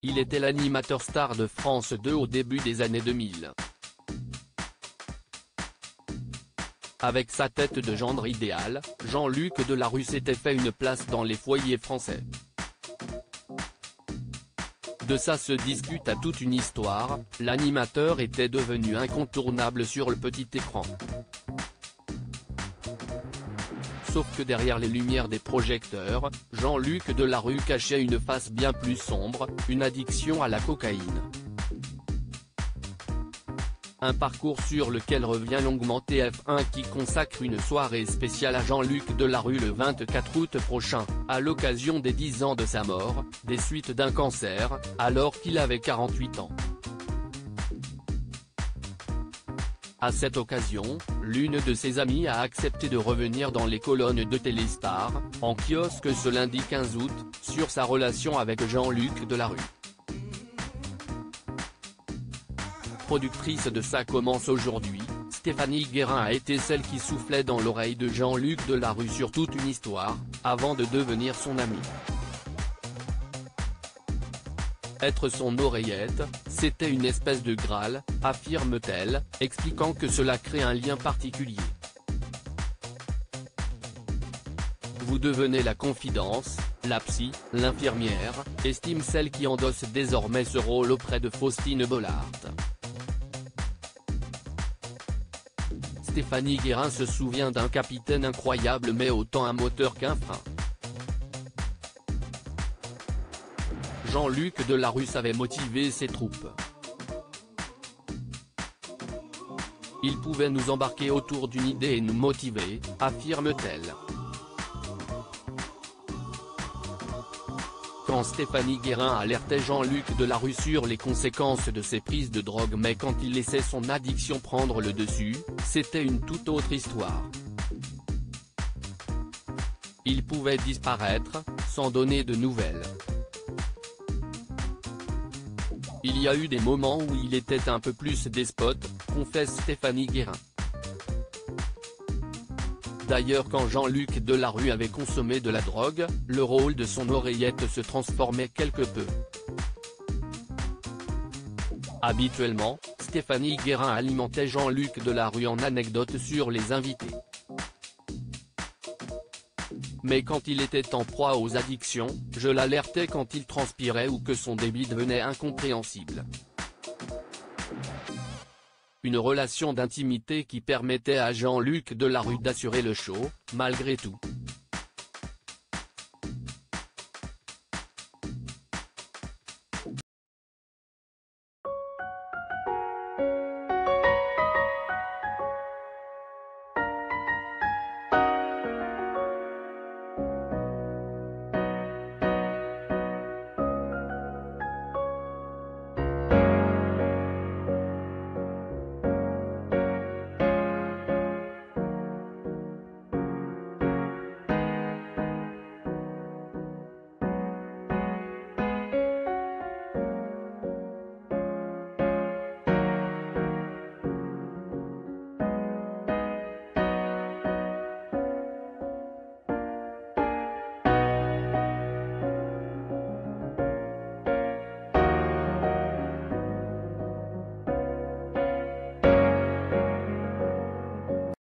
il était l'animateur star de France 2 au début des années 2000. Avec sa tête de gendre idéal, Jean-Luc Delarue s'était fait une place dans les foyers français. De ça se discute à toute une histoire, l'animateur était devenu incontournable sur le petit écran. Sauf que derrière les lumières des projecteurs, Jean-Luc Delarue cachait une face bien plus sombre, une addiction à la cocaïne. Un parcours sur lequel revient longuement TF1 qui consacre une soirée spéciale à Jean-Luc Delarue le 24 août prochain, à l'occasion des 10 ans de sa mort, des suites d'un cancer, alors qu'il avait 48 ans. À cette occasion, l'une de ses amies a accepté de revenir dans les colonnes de Téléstar, en kiosque ce lundi 15 août, sur sa relation avec Jean-Luc Delarue. Productrice de Ça commence aujourd'hui, Stéphanie Guérin a été celle qui soufflait dans l'oreille de Jean-Luc Delarue sur toute une histoire, avant de devenir son amie. Être son oreillette, c'était une espèce de Graal, affirme-t-elle, expliquant que cela crée un lien particulier. Vous devenez la confidence, la psy, l'infirmière, estime celle qui endosse désormais ce rôle auprès de Faustine Bollaert. Stéphanie Guérin se souvient d'un capitaine incroyable mais autant un moteur qu'un frein. Jean-Luc Delarue savait motiver ses troupes. Il pouvait nous embarquer autour d'une idée et nous motiver, affirme-t-elle. Quand Stéphanie Guérin alertait Jean-Luc Delarue sur les conséquences de ses prises de drogue mais quand il laissait son addiction prendre le dessus, c'était une toute autre histoire. Il pouvait disparaître, sans donner de nouvelles. Il y a eu des moments où il était un peu plus despote, confesse Stéphanie Guérin. D'ailleurs quand Jean-Luc Delarue avait consommé de la drogue, le rôle de son oreillette se transformait quelque peu. Habituellement, Stéphanie Guérin alimentait Jean-Luc Delarue en anecdotes sur les invités. Mais quand il était en proie aux addictions, je l'alertais quand il transpirait ou que son débit devenait incompréhensible. Une relation d'intimité qui permettait à Jean-Luc Delarue d'assurer le show, malgré tout.